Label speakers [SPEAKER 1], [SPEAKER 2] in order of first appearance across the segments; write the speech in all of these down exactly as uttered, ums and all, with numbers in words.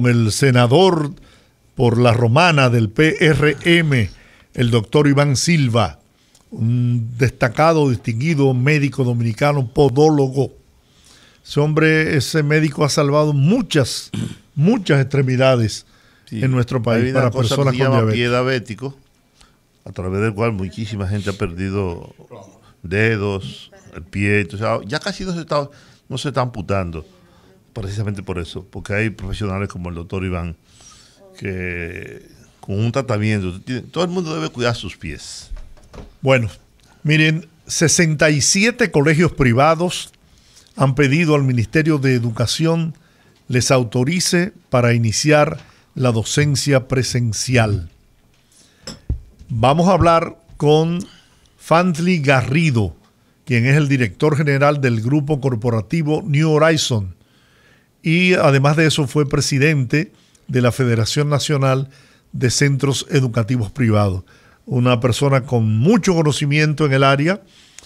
[SPEAKER 1] el senador por la Romana del P R M, el doctor Iván Silva, un destacado, distinguido médico dominicano, podólogo. Ese hombre, ese médico ha salvado muchas, muchas extremidades sí, en nuestro país para personas con diabetes.
[SPEAKER 2] Pie diabético, a través del cual muchísima gente ha perdido dedos, el pie. Entonces, ya casi no se está, no se está amputando, precisamente por eso, porque hay profesionales como el doctor Iván que con un tratamiento, todo el mundo debe cuidar sus pies.
[SPEAKER 1] Bueno, miren, sesenta y siete colegios privados han pedido al Ministerio de Educación les autorice para iniciar la docencia presencial. Vamos a hablar con Fantly Garrido, quien es el director general del grupo corporativo New Horizon y además de eso fue presidente de la Federación Nacional de Centros Educativos Privados. Una persona con mucho conocimiento en el área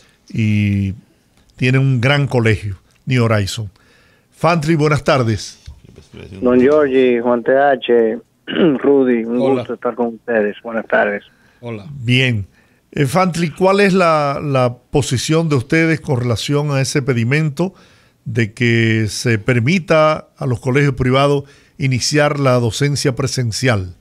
[SPEAKER 1] y tiene un gran colegio, New Horizon. Fantly, buenas tardes.
[SPEAKER 3] Don Giorgi, Juan T H, Rudy, un Hola. gusto estar con ustedes. Buenas tardes.
[SPEAKER 1] Hola. Bien. Eh, Fantly, ¿cuál es la, la posición de ustedes con relación a ese pedimento de que se permita a los colegios privados iniciar la docencia presencial?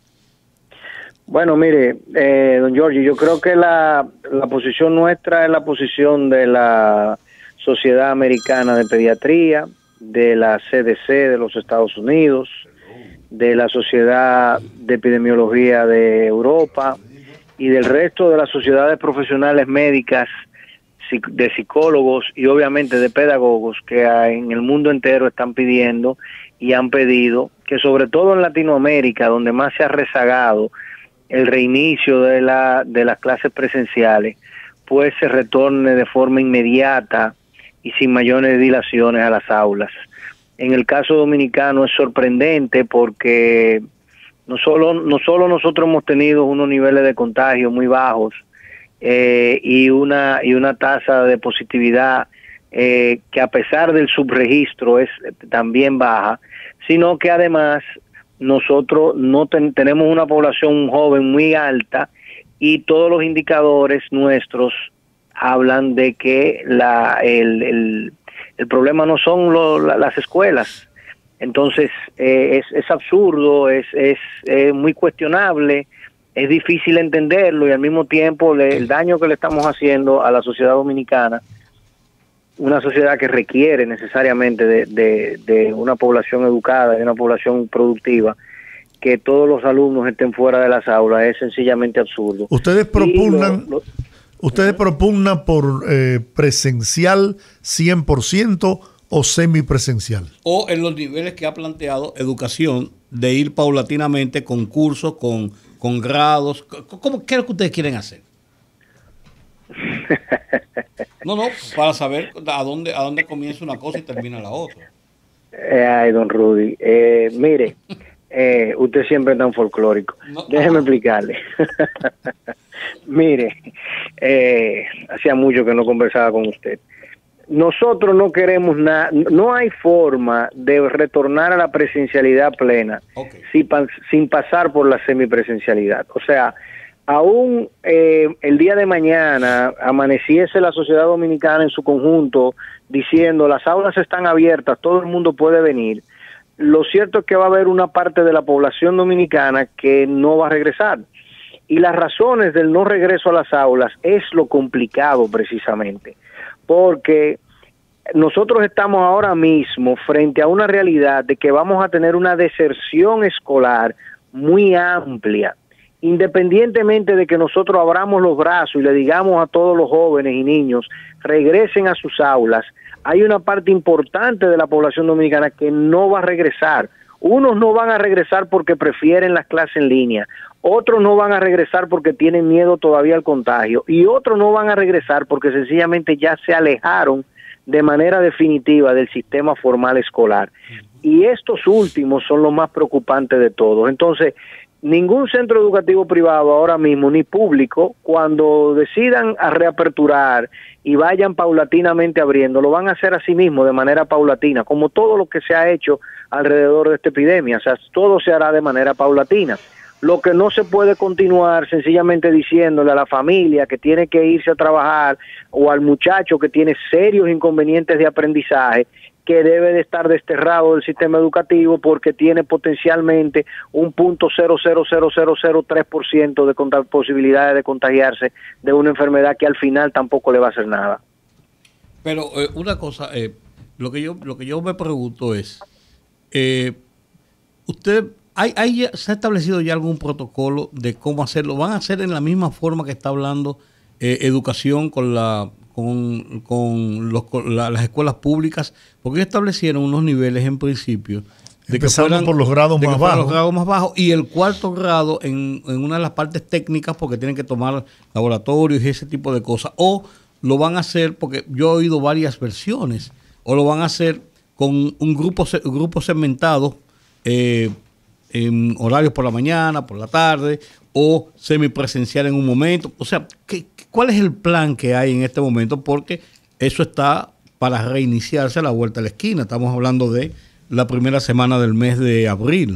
[SPEAKER 3] Bueno, mire, eh, don Giorgi, yo creo que la, la posición nuestra es la posición de la Sociedad Americana de Pediatría, de la C D C de los Estados Unidos, de la Sociedad de Epidemiología de Europa y del resto de las sociedades profesionales médicas, de psicólogos y obviamente de pedagogos que en el mundo entero están pidiendo y han pedido que sobre todo en Latinoamérica, donde más se ha rezagado el reinicio de la de las clases presenciales, pues se retorne de forma inmediata y sin mayores dilaciones a las aulas. En el caso dominicano es sorprendente porque no solo no solo nosotros hemos tenido unos niveles de contagio muy bajos eh, y una y una tasa de positividad eh, que a pesar del subregistro es también baja, sino que además nosotros no ten, tenemos una población joven muy alta y todos los indicadores nuestros hablan de que la el, el, el problema no son lo, la, las escuelas. Entonces eh, es, es absurdo, es, es, es muy cuestionable, es difícil entenderlo y al mismo tiempo le, el daño que le estamos haciendo a la sociedad dominicana, una sociedad que requiere necesariamente de, de, de una población educada, de una población productiva, que todos los alumnos estén fuera de las aulas, es sencillamente absurdo.
[SPEAKER 1] Ustedes propugnan, lo, lo, ustedes propugnan por eh, presencial cien por ciento o semipresencial.
[SPEAKER 4] O en los niveles que ha planteado educación, de ir paulatinamente con cursos, con, con grados. ¿Cómo, ¿Qué es lo que ustedes quieren hacer? No, no, para saber a dónde, a dónde comienza una cosa y termina la otra.
[SPEAKER 3] Eh, ay, don Rudy, eh, mire, eh, usted siempre es tan folclórico. No, Déjeme ah. explicarle. Mire, eh, hacía mucho que no conversaba con usted. Nosotros no queremos nada, no hay forma de retornar a la presencialidad plena okay. sin, sin pasar por la semipresencialidad. O sea, aún eh, el día de mañana amaneciese la sociedad dominicana en su conjunto diciendo las aulas están abiertas, todo el mundo puede venir, lo cierto es que va a haber una parte de la población dominicana que no va a regresar. Y las razones del no regreso a las aulas es lo complicado precisamente, porque nosotros estamos ahora mismo frente a una realidad de que vamos a tener una deserción escolar muy amplia. Independientemente de que nosotros abramos los brazos y le digamos a todos los jóvenes y niños, regresen a sus aulas, hay una parte importante de la población dominicana que no va a regresar. Unos no van a regresar porque prefieren las clases en línea, otros no van a regresar porque tienen miedo todavía al contagio, y otros no van a regresar porque sencillamente ya se alejaron de manera definitiva del sistema formal escolar. y estos últimos son los más preocupantes de todos. Entonces, ningún centro educativo privado ahora mismo, ni público, cuando decidan a reaperturar y vayan paulatinamente abriendo, lo van a hacer así mismo, de manera paulatina, como todo lo que se ha hecho alrededor de esta epidemia. O sea, todo se hará de manera paulatina. Lo que no se puede continuar sencillamente diciéndole a la familia que tiene que irse a trabajar o al muchacho que tiene serios inconvenientes de aprendizaje, que debe de estar desterrado del sistema educativo porque tiene potencialmente un punto cero cero cero cero cero tres por ciento de posibilidades de contagiarse de una enfermedad que al final tampoco le va a hacer nada.
[SPEAKER 4] Pero eh, una cosa, eh, lo que yo lo que yo me pregunto es, eh, usted hay, hay se ha establecido ya algún protocolo de cómo hacerlo. ¿Van a hacer en la misma forma que está hablando eh, educación con la con, con, los, con la, las escuelas públicas? Porque ellos establecieron unos niveles en principio
[SPEAKER 1] de empezando que fueran, por los grados más bajos
[SPEAKER 4] los grados más bajos y el cuarto grado en, en una de las partes técnicas, porque tienen que tomar laboratorios y ese tipo de cosas, o lo van a hacer, porque yo he oído varias versiones, o lo van a hacer con un grupo grupo segmentado eh, en horarios por la mañana, por la tarde, o semipresencial en un momento. O sea, ¿qué, ¿cuál es el plan que hay en este momento? Porque eso está para reiniciarse a la vuelta de la esquina. Estamos hablando de la primera semana del mes de abril.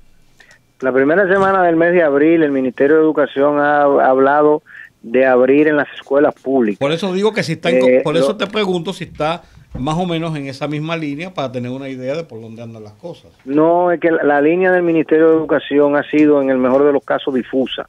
[SPEAKER 3] La primera semana del mes de abril, el Ministerio de Educación ha hablado de abrir en las escuelas públicas.
[SPEAKER 4] Por eso digo que si está, en, eh, por eso lo, te pregunto si está más o menos en esa misma línea para tener una idea de por dónde andan las cosas.
[SPEAKER 3] No, es que la, la línea del Ministerio de Educación ha sido, en el mejor de los casos, difusa.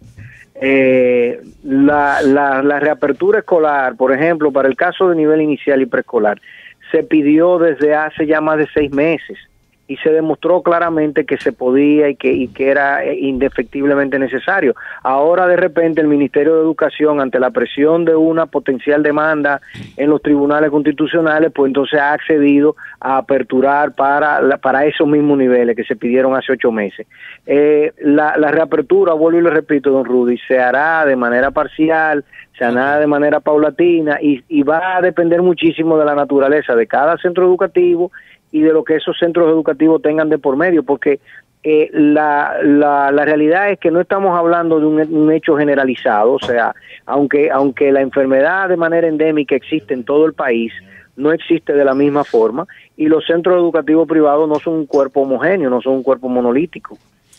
[SPEAKER 3] Eh, la, la, la reapertura escolar, por ejemplo, para el caso de nivel inicial y preescolar, se pidió desde hace ya más de seis meses y se demostró claramente que se podía y que, y que era indefectiblemente necesario. Ahora, de repente, el Ministerio de Educación, ante la presión de una potencial demanda en los tribunales constitucionales, pues entonces ha accedido a aperturar para, para esos mismos niveles que se pidieron hace ocho meses. Eh, la, la reapertura, vuelvo y le repito, don Rudy, se hará de manera parcial, se hará de manera paulatina y, y va a depender muchísimo de la naturaleza de cada centro educativo y de lo que esos centros educativos tengan de por medio, porque eh, la, la, la realidad es que no estamos hablando de un, un hecho generalizado. O sea, aunque, aunque la enfermedad de manera endémica existe en todo el país, no existe de la misma forma, y los centros educativos privados no son un cuerpo homogéneo, no son un cuerpo monolítico.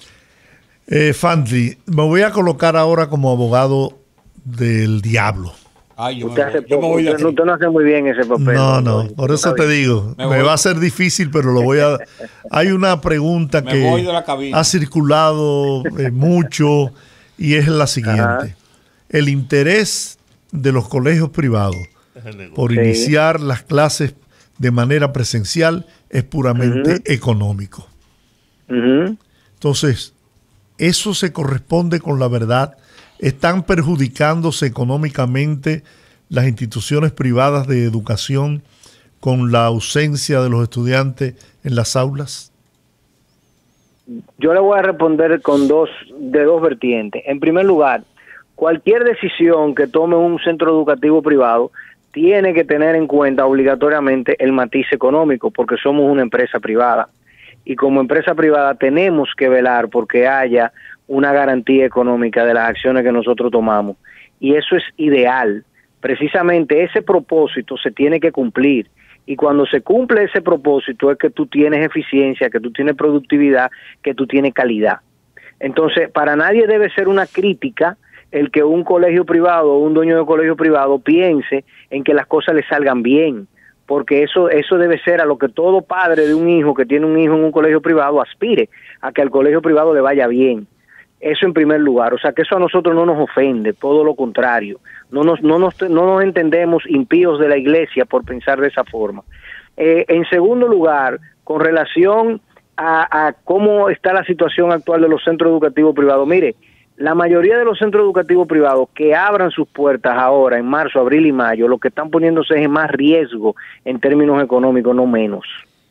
[SPEAKER 1] Eh, Fanti, me voy a colocar ahora como abogado del diablo.
[SPEAKER 4] Ay, yo
[SPEAKER 3] usted,
[SPEAKER 4] me,
[SPEAKER 3] hace
[SPEAKER 4] yo me voy de
[SPEAKER 3] usted, usted no hace muy bien ese papel.
[SPEAKER 1] No, no, no, por eso te digo, me, me va a ser difícil, pero lo voy a... Hay una pregunta
[SPEAKER 4] me
[SPEAKER 1] que
[SPEAKER 4] voy de la cabina.
[SPEAKER 1] Ha circulado eh, mucho y es la siguiente. Ajá. El interés de los colegios privados por sí. iniciar las clases de manera presencial es puramente uh-huh. económico.
[SPEAKER 3] Uh-huh.
[SPEAKER 1] Entonces, eso se corresponde con la verdad. ¿Están perjudicándose económicamente las instituciones privadas de educación con la ausencia de los estudiantes en las aulas?
[SPEAKER 3] Yo le voy a responder con dos, de dos vertientes. En primer lugar, cualquier decisión que tome un centro educativo privado tiene que tener en cuenta obligatoriamente el matiz económico, porque somos una empresa privada. Y como empresa privada tenemos que velar porque haya una garantía económica de las acciones que nosotros tomamos. Y eso es ideal. Precisamente ese propósito se tiene que cumplir. Y cuando se cumple ese propósito es que tú tienes eficiencia, que tú tienes productividad, que tú tienes calidad. Entonces, para nadie debe ser una crítica el que un colegio privado o un dueño de colegio privado piense en que las cosas le salgan bien, porque eso eso debe ser a lo que todo padre de un hijo que tiene un hijo en un colegio privado aspire, a que al colegio privado le vaya bien. Eso en primer lugar, o sea que eso a nosotros no nos ofende, todo lo contrario, no nos no nos, no nos entendemos impíos de la iglesia por pensar de esa forma. Eh, en segundo lugar, con relación a, a cómo está la situación actual de los centros educativos privados, mire, la mayoría de los centros educativos privados que abran sus puertas ahora en marzo, abril y mayo, lo que están poniéndose es en más riesgo en términos económicos, no menos.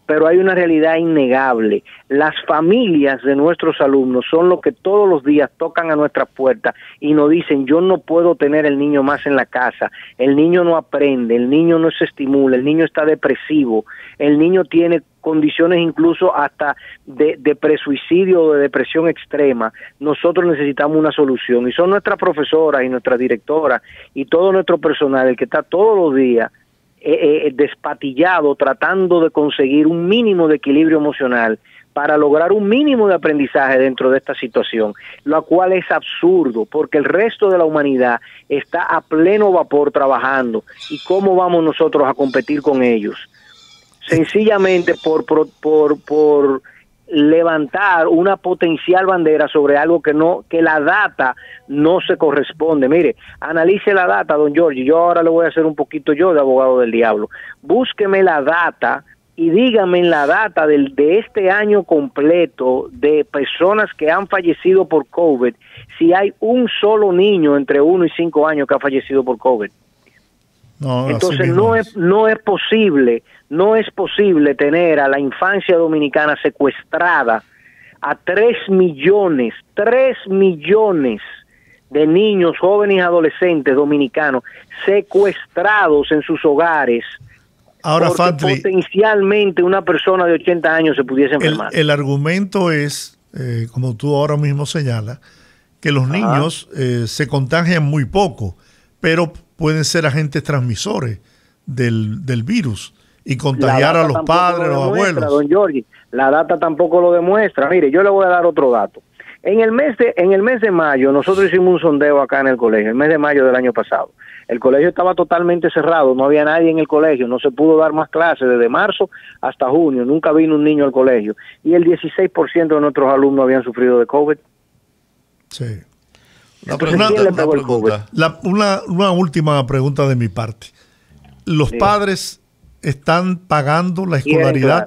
[SPEAKER 3] pero hay una realidad innegable. Las familias de nuestros alumnos son los que todos los días tocan a nuestra puerta y nos dicen, yo no puedo tener el niño más en la casa, el niño no aprende, el niño no se estimula, el niño está depresivo, el niño tiene condiciones incluso hasta de, de presuicidio o de depresión extrema. Nosotros necesitamos una solución y son nuestras profesoras y nuestras directoras y todo nuestro personal el que está todos los días eh, eh, despatillado tratando de conseguir un mínimo de equilibrio emocional para lograr un mínimo de aprendizaje dentro de esta situación, lo cual es absurdo porque el resto de la humanidad está a pleno vapor trabajando y cómo vamos nosotros a competir con ellos. Sencillamente por, por, por, por levantar una potencial bandera sobre algo que no, que la data no se corresponde. Mire, analice la data, don Giorgi. Yo ahora le voy a hacer un poquito yo de abogado del diablo. Búsqueme la data y dígame en la data del, de este año completo de personas que han fallecido por COVID, si hay un solo niño entre uno y cinco años que ha fallecido por COVID. No, entonces no es, no es posible, no es posible tener a la infancia dominicana secuestrada a tres millones, tres millones de niños, jóvenes y adolescentes dominicanos secuestrados en sus hogares.
[SPEAKER 1] Ahora,
[SPEAKER 3] porque
[SPEAKER 1] Fantri,
[SPEAKER 3] potencialmente una persona de ochenta años se pudiese enfermar.
[SPEAKER 1] El, el argumento es, eh, como tú ahora mismo señalas, que los Ajá. niños eh, se contagian muy poco, pero pueden ser agentes transmisores del, del virus y contagiar a los padres, a los abuelos.
[SPEAKER 3] Don Giorgi, la data tampoco lo demuestra. Mire, yo le voy a dar otro dato. En el mes de, en el mes de mayo, nosotros hicimos un sondeo acá en el colegio, el mes de mayo del año pasado. El colegio estaba totalmente cerrado, no había nadie en el colegio, no se pudo dar más clases desde marzo hasta junio, nunca vino un niño al colegio. Y el dieciséis por ciento de nuestros alumnos habían sufrido de COVID.
[SPEAKER 1] Sí.
[SPEAKER 2] Una, pregunta, una, pregunta.
[SPEAKER 1] La, una, una última pregunta de mi parte. ¿Los sí. padres están pagando la escolaridad?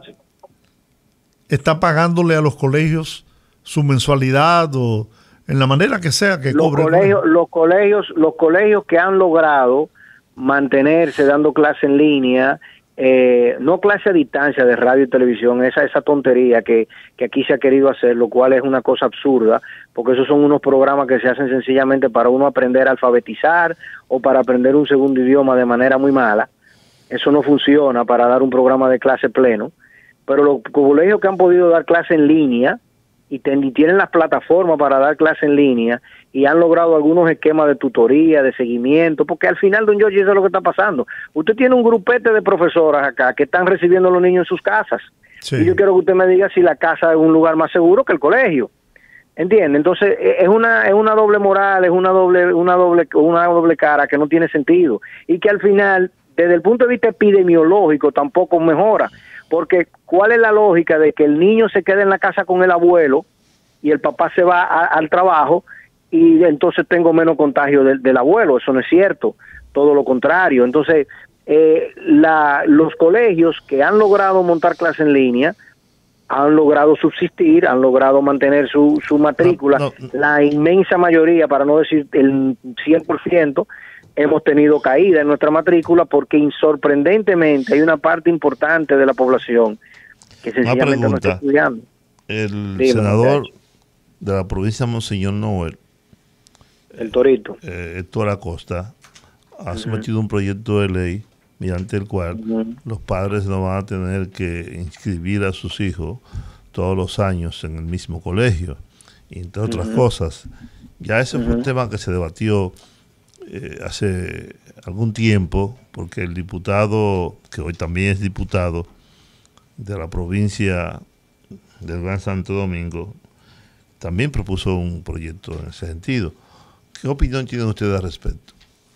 [SPEAKER 1] ¿Están pagándole a los colegios su mensualidad o en la manera que sea que
[SPEAKER 3] los
[SPEAKER 1] cobren?
[SPEAKER 3] Colegios, los colegios, los colegios que han logrado mantenerse dando clase en línea, eh, no clase a distancia de radio y televisión, esa esa tontería que, que aquí se ha querido hacer, lo cual es una cosa absurda, porque esos son unos programas que se hacen sencillamente para uno aprender a alfabetizar o para aprender un segundo idioma de manera muy mala. Eso no funciona para dar un programa de clase pleno, pero los colegios que han podido dar clase en línea y, ten, y tienen las plataformas para dar clase en línea y han logrado algunos esquemas de tutoría, de seguimiento, porque al final, don Giorgi, eso es lo que está pasando. Usted tiene un grupete de profesoras acá que están recibiendo a los niños en sus casas. Sí. Y yo quiero que usted me diga si la casa es un lugar más seguro que el colegio. ¿Entiende? Entonces es una es una doble moral, es una doble una doble una doble cara que no tiene sentido y que al final, desde el punto de vista epidemiológico, tampoco mejora. Porque ¿cuál es la lógica de que el niño se quede en la casa con el abuelo y el papá se va a, al trabajo y entonces tengo menos contagio del, del abuelo? Eso no es cierto, todo lo contrario. Entonces, eh, la, los colegios que han logrado montar clase en línea han logrado subsistir, han logrado mantener su, su matrícula. No, no. La inmensa mayoría, para no decir el cien por ciento, hemos tenido caída en nuestra matrícula porque sorprendentemente hay una parte importante de la población que sencillamente no está estudiando.
[SPEAKER 2] El Dime, senador muchacho. de la provincia de Monseñor Noel,
[SPEAKER 3] el Torito,
[SPEAKER 2] eh, Héctor Acosta, ha uh-huh. sometido un proyecto de ley mediante el cual uh-huh. los padres no van a tener que inscribir a sus hijos todos los años en el mismo colegio, y entre otras uh-huh. cosas. Ya ese uh-huh. fue un tema que se debatió Eh, hace algún tiempo, porque el diputado, que hoy también es diputado de la provincia del Gran Santo Domingo, también propuso un proyecto en ese sentido. ¿Qué opinión tienen ustedes al respecto?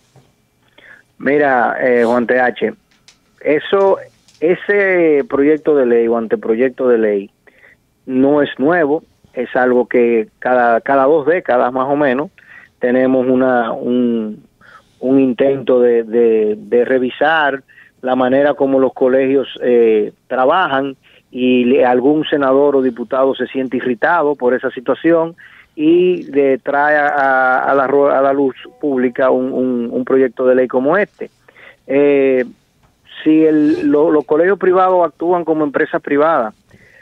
[SPEAKER 3] Mira, eh, Juan T H, eso, ese proyecto de ley o anteproyecto de ley no es nuevo, es algo que cada, cada dos décadas más o menos tenemos una un, un intento de, de, de revisar la manera como los colegios eh, trabajan y le, algún senador o diputado se siente irritado por esa situación y le trae a, a, la, a la luz pública un, un, un proyecto de ley como este. Eh, si el, lo, los colegios privados actúan como empresas privadas,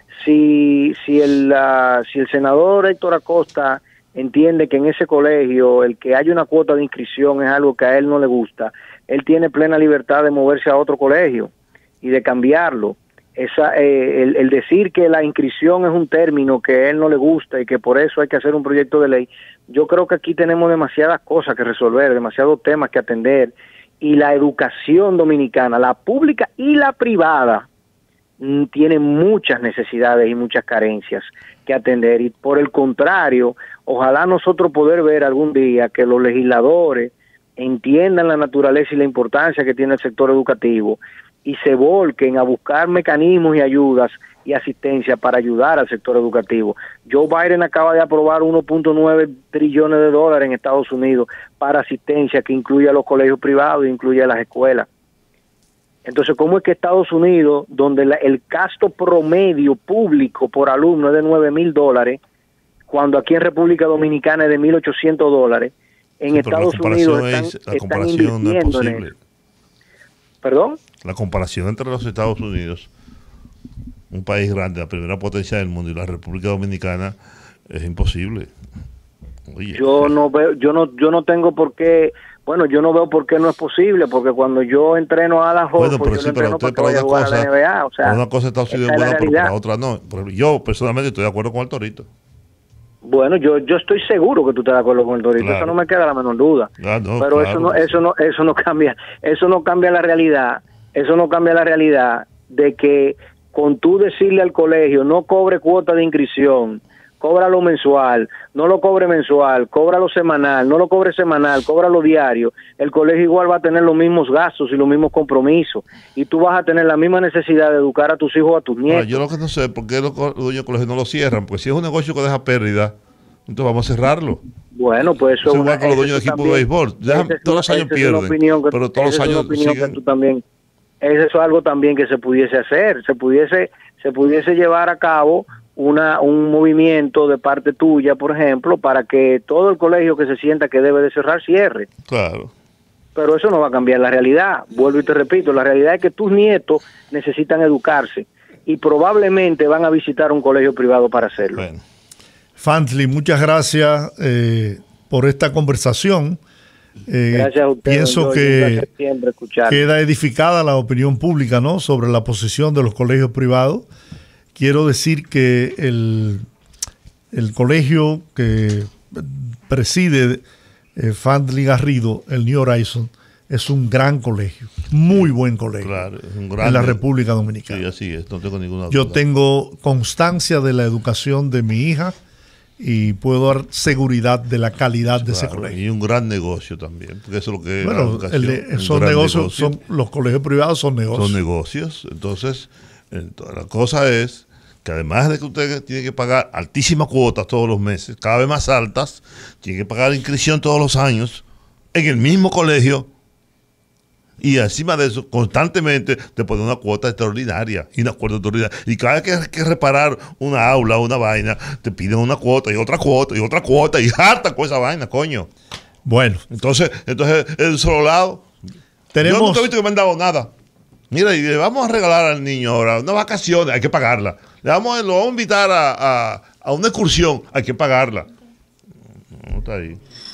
[SPEAKER 3] si, si, el, uh, si el senador Héctor Acosta entiende que en ese colegio el que haya una cuota de inscripción es algo que a él no le gusta, él tiene plena libertad de moverse a otro colegio y de cambiarlo. Esa, eh, el, el decir que la inscripción es un término que a él no le gusta y que por eso hay que hacer un proyecto de ley, yo creo que aquí tenemos demasiadas cosas que resolver, demasiados temas que atender, y la educación dominicana, la pública y la privada, mm, tiene muchas necesidades y muchas carencias que atender, y por el contrario, ojalá nosotros poder ver algún día que los legisladores entiendan la naturaleza y la importancia que tiene el sector educativo y se volquen a buscar mecanismos y ayudas y asistencia para ayudar al sector educativo. Joe Biden acaba de aprobar uno punto nueve trillones de dólares en Estados Unidos para asistencia que incluye a los colegios privados e incluye a las escuelas. Entonces, ¿cómo es que Estados Unidos, donde la, el gasto promedio público por alumno es de nueve mil dólares, cuando aquí en República Dominicana es de mil ochocientos dólares, en
[SPEAKER 2] sí,
[SPEAKER 3] Estados Unidos están,
[SPEAKER 2] es, la
[SPEAKER 3] están
[SPEAKER 2] comparación no es
[SPEAKER 3] invirtiendo en
[SPEAKER 2] posible.
[SPEAKER 3] eso? ¿Perdón?
[SPEAKER 2] La comparación entre los Estados Unidos, un país grande, la primera potencia del mundo, y la República Dominicana, es imposible. Oye,
[SPEAKER 3] yo
[SPEAKER 2] sí.
[SPEAKER 3] no veo, yo no, yo no tengo por qué, bueno, yo no veo por qué no es posible, porque cuando yo entreno a la
[SPEAKER 2] Bueno,
[SPEAKER 3] Horford,
[SPEAKER 2] pero
[SPEAKER 3] yo
[SPEAKER 2] sí,
[SPEAKER 3] lo
[SPEAKER 2] pero
[SPEAKER 3] entreno
[SPEAKER 2] usted
[SPEAKER 3] para que vaya a
[SPEAKER 2] para una
[SPEAKER 3] jugar a la
[SPEAKER 2] cosa,
[SPEAKER 3] N B A, o sea,
[SPEAKER 2] para una cosa Estados Unidos
[SPEAKER 3] esa
[SPEAKER 2] es
[SPEAKER 3] es la
[SPEAKER 2] buena, pero para
[SPEAKER 3] realidad.
[SPEAKER 2] otra no. Por ejemplo, yo personalmente estoy de acuerdo con el Torito.
[SPEAKER 3] Bueno, yo yo estoy seguro que tú estás de acuerdo con el Torito,
[SPEAKER 2] Claro.
[SPEAKER 3] eso no me queda la menor duda.
[SPEAKER 2] Ah, no,
[SPEAKER 3] pero
[SPEAKER 2] claro,
[SPEAKER 3] eso no
[SPEAKER 2] sí.
[SPEAKER 3] eso no eso no cambia, eso no cambia la realidad, eso no cambia la realidad de que con tú decirle al colegio no cobre cuota de inscripción, cóbralo mensual, no lo cobre mensual, cóbralo semanal, no lo cobre semanal, cóbralo diario, el colegio igual va a tener los mismos gastos y los mismos compromisos, y tú vas a tener la misma necesidad de educar a tus hijos o a tus nietos.
[SPEAKER 2] Ahora, yo lo que no sé es por qué los co- los dueños de colegio no lo cierran, porque si es un negocio que deja pérdida, entonces vamos a cerrarlo.
[SPEAKER 3] Bueno, pues eso
[SPEAKER 2] Eso es
[SPEAKER 3] es
[SPEAKER 2] igual
[SPEAKER 3] una-
[SPEAKER 2] con los
[SPEAKER 3] eso
[SPEAKER 2] dueños de
[SPEAKER 3] tú
[SPEAKER 2] equipos de
[SPEAKER 3] también-
[SPEAKER 2] béisbol. Dejan-
[SPEAKER 3] esa es
[SPEAKER 2] todos los
[SPEAKER 3] una-
[SPEAKER 2] años
[SPEAKER 3] esa es una
[SPEAKER 2] pierden,
[SPEAKER 3] opinión que-
[SPEAKER 2] pero todos los
[SPEAKER 3] esa es una
[SPEAKER 2] años
[SPEAKER 3] opinión
[SPEAKER 2] siguen.
[SPEAKER 3] que tú también, eso es algo también que se pudiese hacer, se pudiese se pudiese llevar a cabo una un movimiento de parte tuya, por ejemplo, para que todo el colegio que se sienta que debe de cerrar, cierre.
[SPEAKER 2] Claro.
[SPEAKER 3] Pero eso no va a cambiar la realidad. Vuelvo y te repito, la realidad es que tus nietos necesitan educarse y probablemente van a visitar un colegio privado para hacerlo.
[SPEAKER 2] Bueno.
[SPEAKER 1] Fantley, muchas gracias eh, por esta conversación. Eh,
[SPEAKER 3] Gracias a ustedes.
[SPEAKER 1] pienso
[SPEAKER 3] Jorge, un
[SPEAKER 1] que
[SPEAKER 3] placer siempre escuchar.
[SPEAKER 1] queda edificada la opinión pública, ¿no?, sobre la posición de los colegios privados. Quiero decir que el, el colegio que preside eh, Fantley Garrido, el New Horizon, es un gran colegio, muy buen colegio,
[SPEAKER 2] Claro, es un
[SPEAKER 1] en
[SPEAKER 2] grande.
[SPEAKER 1] la República Dominicana.
[SPEAKER 2] Sí, así es, no tengo ninguna duda.
[SPEAKER 1] Yo tengo constancia de la educación de mi hija y puedo dar seguridad de la calidad de ese
[SPEAKER 2] Claro,
[SPEAKER 1] colegio.
[SPEAKER 2] y un gran negocio también, porque eso es lo que es la
[SPEAKER 1] Bueno,
[SPEAKER 2] educación,
[SPEAKER 1] el de-
[SPEAKER 2] un
[SPEAKER 1] son
[SPEAKER 2] gran
[SPEAKER 1] negocios,
[SPEAKER 2] negocio.
[SPEAKER 1] son, los colegios privados son negocios.
[SPEAKER 2] Son negocios. Entonces, entonces, la cosa es que además de que usted tiene que pagar altísimas cuotas todos los meses, cada vez más altas, tiene que pagar la inscripción todos los años en el mismo colegio, y encima de eso, constantemente te ponen una cuota extraordinaria y una cuota extraordinaria. Y cada vez que hay que reparar una aula, una vaina, te piden una cuota y otra cuota y otra cuota y harta con esa vaina, coño.
[SPEAKER 1] Bueno,
[SPEAKER 2] Entonces, entonces, del solo lado,
[SPEAKER 1] tenemos...
[SPEAKER 2] yo nunca he visto que me han dado nada. Mira, y le vamos a regalar al niño ahora unas vacaciones, hay que pagarla. Le vamos, lo vamos a invitar a, a, a una excursión, hay que pagarla. No, está ahí.